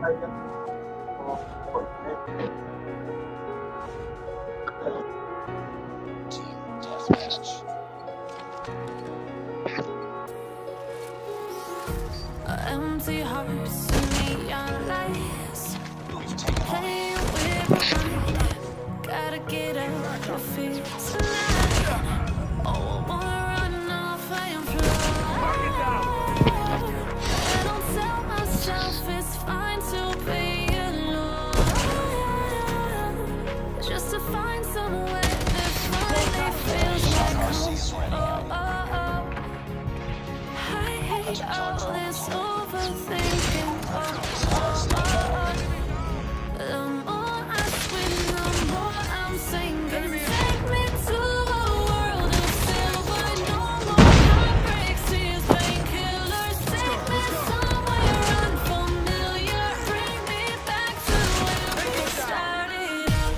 Team deathmatch. Empty hearts and neon lights. We've taken on. Playing with my mind. Gotta get out your feet tonight. Oh, I wanna run off and fly. I don't tell myself it's fine to be alone. Just to find somewhere that finally feels like home. I hate all this overthinking. The more I swim, the more I'm sinking. Take me to a world of silver. No more heartbreaks, tears, painkillers. Take me somewhere unfamiliar. Bring me back to where we started out.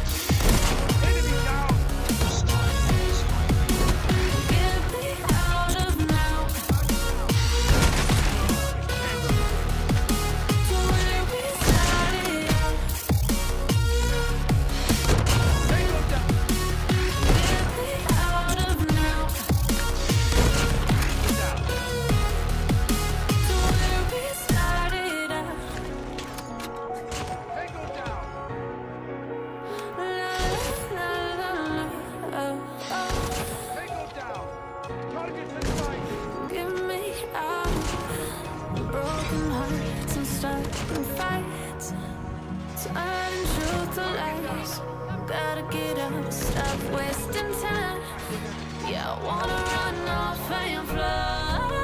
Get me out of now. To where we started out. Get me out of now. To where we started out. La la la la. Get me out. Broken hearts and starting fights. Turning truth to lies. Gotta get up, stop wasting time. Yeah, I wanna run off and fly.